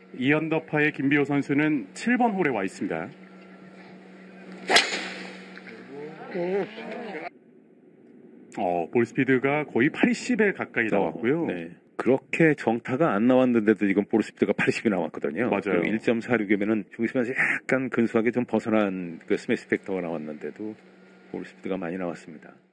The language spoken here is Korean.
2언더파의 김비호 선수는 7번 홀에 와 있습니다. 볼 스피드가 거의 80에 가까이 나왔고요. 네. 그렇게 정타가 안 나왔는데도 지금 볼 스피드가 80이 나왔거든요. 맞아요. 1.46이면은 중심에서 약간 근소하게 좀 벗어난 그 스매시 팩터가 나왔는데도 볼 스피드가 많이 나왔습니다.